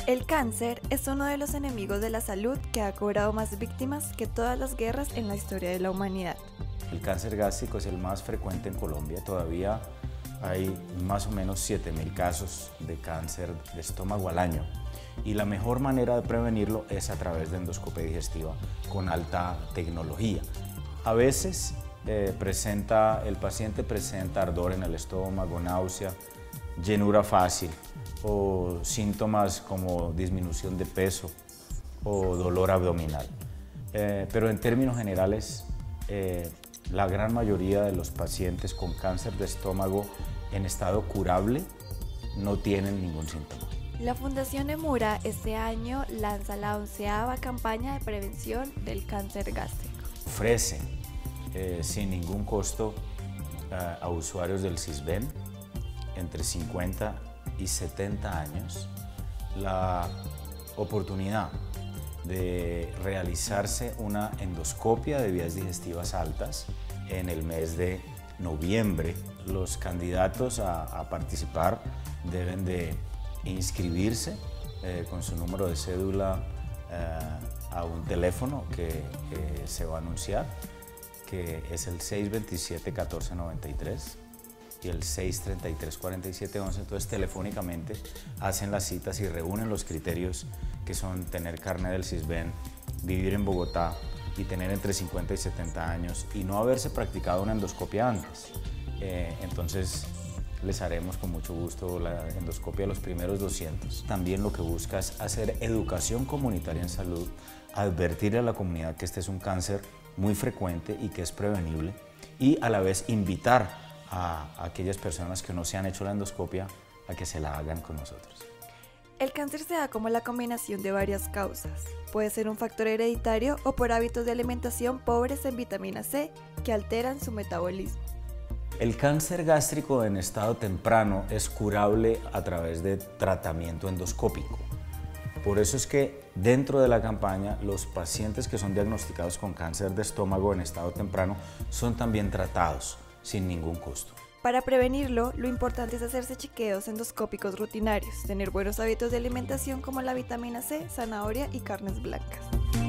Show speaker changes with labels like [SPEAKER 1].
[SPEAKER 1] El cáncer es uno de los enemigos de la salud que ha cobrado más víctimas que todas las guerras en la historia de la humanidad.
[SPEAKER 2] El cáncer gástrico es el más frecuente en Colombia. Todavía hay más o menos 7.000 casos de cáncer de estómago al año. Y la mejor manera de prevenirlo es a través de endoscopia digestiva con alta tecnología. A veces el paciente presenta ardor en el estómago, náusea, llenura fácil o síntomas como disminución de peso o dolor abdominal. Pero en términos generales, la gran mayoría de los pacientes con cáncer de estómago en estado curable no tienen ningún síntoma.
[SPEAKER 1] La Fundación Emura este año lanza la 11ª campaña de prevención del cáncer gástrico.
[SPEAKER 2] Ofrece sin ningún costo a usuarios del CISBEN entre 50 y 70 años la oportunidad de realizarse una endoscopia de vías digestivas altas en el mes de noviembre. Los candidatos a participar deben de inscribirse con su número de cédula a un teléfono que se va a anunciar, que es el 627-1493 y el 633-4711. Entonces telefónicamente hacen las citas y reúnen los criterios que son tener carnet del CISBEN, vivir en Bogotá y tener entre 50 y 70 años y no haberse practicado una endoscopia antes. Entonces les haremos con mucho gusto la endoscopia a los primeros 200. También lo que busca es hacer educación comunitaria en salud, advertir a la comunidad que este es un cáncer muy frecuente y que es prevenible y a la vez invitar a aquellas personas que no se han hecho la endoscopia a que se la hagan con nosotros.
[SPEAKER 1] El cáncer se da como la combinación de varias causas. Puede ser un factor hereditario o por hábitos de alimentación pobres en vitamina C que alteran su metabolismo.
[SPEAKER 2] El cáncer gástrico en estado temprano es curable a través de tratamiento endoscópico. Por eso es que dentro de la campaña los pacientes que son diagnosticados con cáncer de estómago en estado temprano son también tratados sin ningún costo.
[SPEAKER 1] Para prevenirlo, lo importante es hacerse chequeos endoscópicos rutinarios, tener buenos hábitos de alimentación como la vitamina C, zanahoria y carnes blancas.